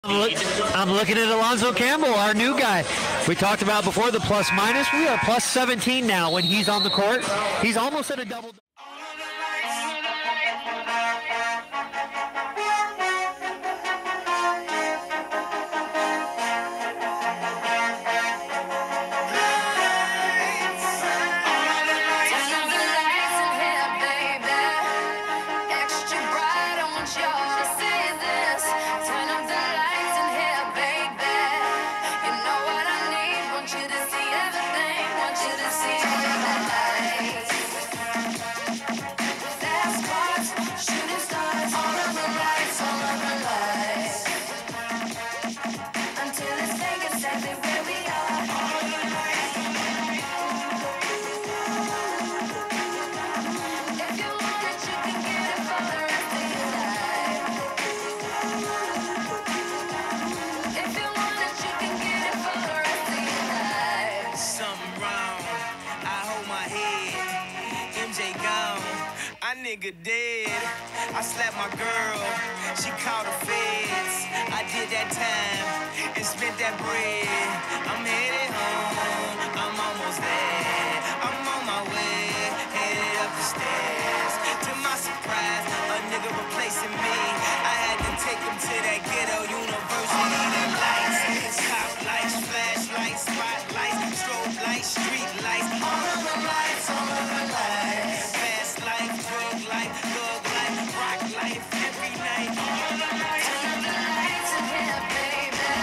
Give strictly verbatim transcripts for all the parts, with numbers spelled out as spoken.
I'm looking at Alonzo Campbell, our new guy. We talked about before the plus minus. We are plus seventeen now when he's on the court. He's almost at a double. Nigga dead. I slapped my girl. She called the feds. I did that time and spent that bread. I'm headed home. I'm almost there. I'm on my way. Headed up the stairs. To my surprise, a nigga replacing me. I had to take him to that ghetto university. Them lights, cop lights, flashlights, spotlights, strobe lights, street lights. All of the lights, all of the lights. Fast life, drug life, thug life, rock life, every night. All the lights, turn up the lights in here, baby.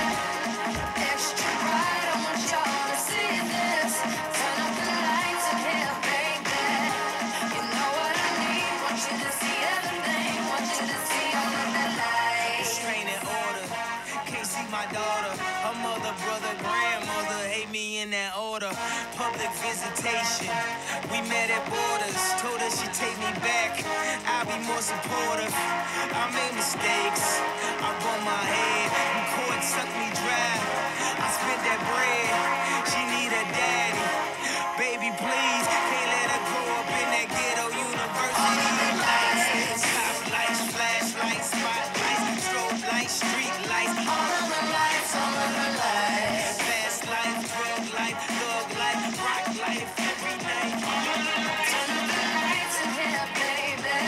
Extra bright, I want y'all to see this. Turn up the lights in here, baby. You know what I need, want you to see everything. Want you to see all of the lights. Restraining order, can't see my daughter. Her mother, brother, grandmother hate me in that order. Public visitation, we met at borders. Told her she'd take me back, I'll be more supportive. I made mistakes, I bumped my head. The court sucked me dry, I spent that bread. She need a daddy, baby please. Can't let her grow up in that ghetto university. Lights, top lights, flashlights, spotlights, strobe lights, street lights. All of the lights, all of the lights. Fast life, drug life, thug life, rock life, every night. Turn up the lights in here, baby.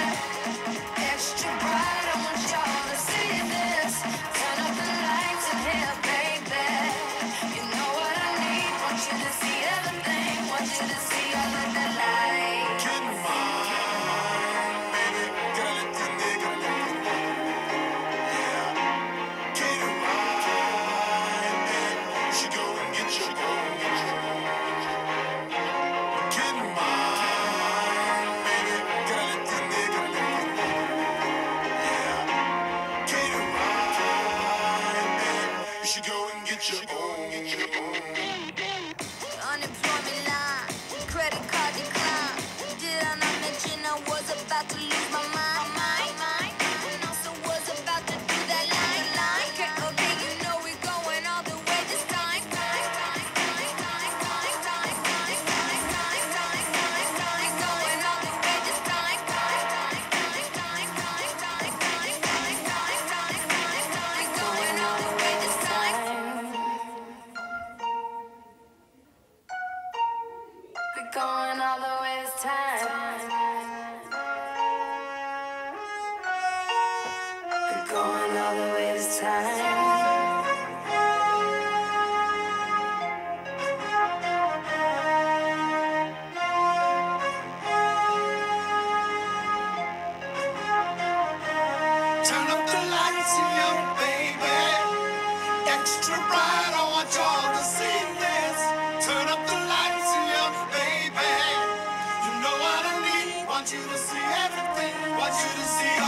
Extra bright, I want y'all to see this. Turn up the lights in here, baby. You know what I need, want you to see everything. Want you to see all of the lights. Get mine, baby. Gotta let this nigga live. Get it right, baby. She go and get your own. Get mine, baby. Gotta let this nigga live. Get it right, baby. You should go and get your own. Get your own. Unemployment line, credit card decline. Did I not mention I was about to lose my mind? Mind, mind. And also was about to do that line, line. Okay, okay, you know we're going all the way this time. Going all the way this time. Going all the way this time. We're going all the way this time. We're going all the way this time. Turn up the lights in here, baby. Extra bright, I want y'all to see this. Turn up the lights in here, baby. You know what I need, want you to see everything. Want you to see